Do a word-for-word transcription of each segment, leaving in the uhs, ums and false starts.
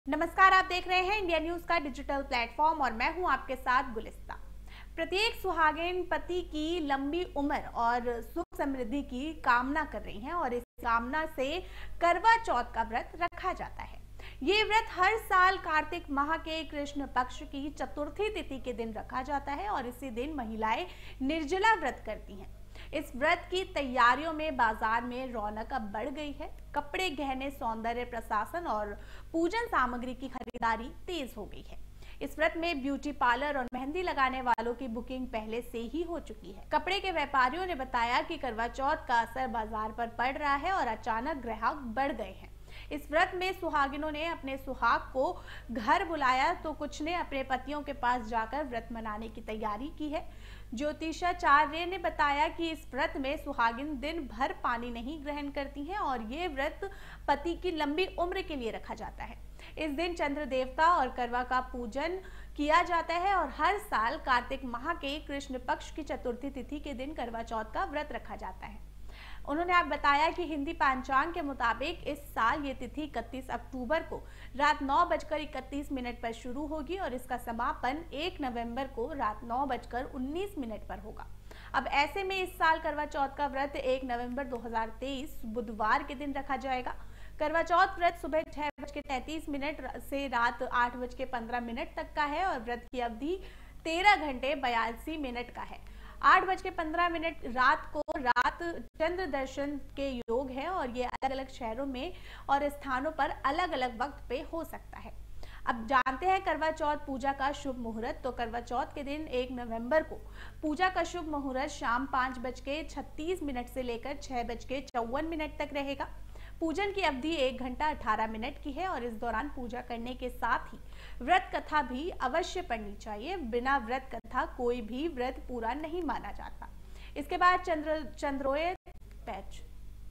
नमस्कार, आप देख रहे हैं इंडिया न्यूज का डिजिटल प्लेटफॉर्म और मैं हूं आपके साथ गुलिस्ता। प्रत्येक सुहागिन पति की लंबी उम्र और सुख समृद्धि की कामना कर रही हैं और इस कामना से करवा चौथ का व्रत रखा जाता है। ये व्रत हर साल कार्तिक माह के कृष्ण पक्ष की चतुर्थी तिथि के दिन रखा जाता है और इसी दिन महिलाएं निर्जला व्रत करती हैं। इस व्रत की तैयारियों में बाजार में रौनक अब बढ़ गई है। कपड़े, गहने, सौंदर्य प्रसाधन और पूजन सामग्री की खरीदारी तेज हो गई है। इस व्रत में ब्यूटी पार्लर और मेहंदी लगाने वालों की बुकिंग पहले से ही हो चुकी है। कपड़े के व्यापारियों ने बताया कि करवा चौथ का असर बाजार पर पड़ रहा है और अचानक ग्राहक बढ़ गए हैं। इस व्रत में सुहागिनों ने अपने सुहाग को घर बुलाया तो कुछ ने अपने पतियों के पास जाकर व्रत मनाने की तैयारी की है। ज्योतिषाचार्य ने बताया कि इस व्रत में सुहागिन दिन भर पानी नहीं ग्रहण करती हैं और ये व्रत पति की लंबी उम्र के लिए रखा जाता है। इस दिन चंद्र देवता और करवा का पूजन किया जाता है और हर साल कार्तिक माह के कृष्ण पक्ष की चतुर्थी तिथि के दिन करवा चौथ का व्रत रखा जाता है। उन्होंने आप बताया कि हिंदी पंचांग के मुताबिक इस साल ये तिथि इकतीस अक्टूबर को रात नौ बजकर इकतीस मिनट पर शुरू होगी और इसका समापन एक नवंबर को रात नौ बजकर उन्नीस मिनट पर होगा। अब ऐसे में इस साल करवा चौथ का व्रत एक नवंबर दो हजार तेईस बुधवार के दिन रखा जाएगा। करवा चौथ व्रत सुबह छह बज के तैंतीस मिनट से रात आठ बज के पंद्रह मिनट तक का है और व्रत की अवधि तेरह घंटे बयासी मिनट का है। आठ बज के पंद्रह मिनट रात को रात चंद्र दर्शन के योग है और ये अलग अलग शहरों में और स्थानों पर अलग अलग वक्त पे हो सकता है। अब जानते हैं करवा चौथ पूजा का शुभ मुहूर्त। तो करवा चौथ के दिन एक नवंबर को पूजा का शुभ मुहूर्त शाम पाँच बज के छत्तीस मिनट से लेकर छह बज के चौवन मिनट तक रहेगा। पूजन की अवधि एक घंटा अठारह मिनट की है और इस दौरान पूजा करने के साथ ही व्रत कथा भी अवश्य पढ़नी चाहिए। बिना व्रत कथा कोई भी व्रत पूरा नहीं माना जाता। इसके बाद चंद्र चंद्रोदय पैच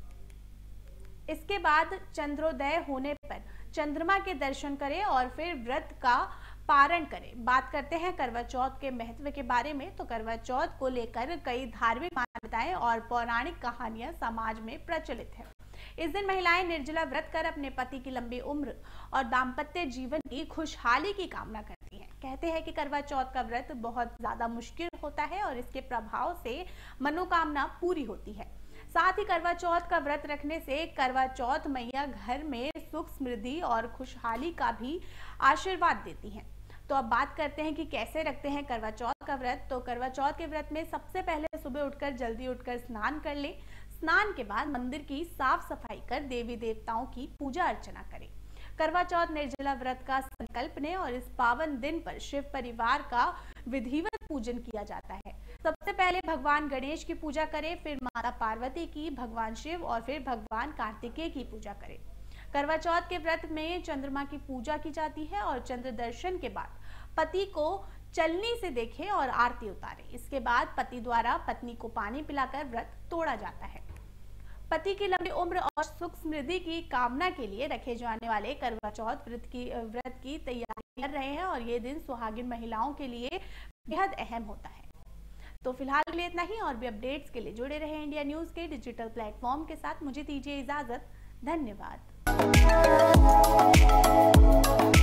इसके बाद चंद्रोदय होने पर चंद्रमा के दर्शन करें और फिर व्रत का पारण करें। बात करते हैं करवा चौथ के महत्व के बारे में। तो करवा चौथ को लेकर कई धार्मिक मान्यताएं और पौराणिक कहानियां समाज में प्रचलित है। इस दिन महिलाएं निर्जला व्रत कर अपने पति की लंबी उम्र और दाम्पत्य जीवन की खुशहाली की कामना करती हैं। कहते हैं कि करवा चौथ का व्रत बहुत ज्यादा मुश्किल होता है और इसके प्रभाव से मनोकामना पूरी होती है। साथ ही करवा चौथ का व्रत रखने से करवा चौथ मैया घर में सुख, समृद्धि और खुशहाली का भी आशीर्वाद देती हैं। तो अब बात करते हैं कि कैसे रखते हैं करवा चौथ का व्रत। तो करवा चौथ के व्रत में सबसे पहले सुबह उठकर जल्दी उठकर स्नान कर लें। स्नान के बाद मंदिर की साफ सफाई कर देवी देवताओं की पूजा अर्चना करें। करवा चौथ निर्जला व्रत का संकल्प लें और इस पावन दिन पर शिव परिवार का विधिवत पूजन किया जाता है। सबसे पहले भगवान गणेश की पूजा करें, फिर माता पार्वती की, भगवान शिव और फिर भगवान कार्तिकेय की पूजा करें। करवा चौथ के व्रत में चंद्रमा की पूजा की जाती है और चंद्र दर्शन के बाद पति को चलनी से देखें और आरती उतारें। इसके बाद पति द्वारा पत्नी को पानी पिलाकर व्रत तोड़ा जाता है। पति की लंबी उम्र और सुख समृद्धि की कामना के लिए रखे जाने वाले करवा चौथ व्रत की व्रत की तैयारी कर रहे हैं और ये दिन सुहागिन महिलाओं के लिए बेहद अहम होता है। तो फिलहाल के लिए इतना ही। और भी अपडेट्स के लिए जुड़े रहे इंडिया न्यूज के डिजिटल प्लेटफॉर्म के साथ। मुझे दीजिए इजाजत। धन्यवाद।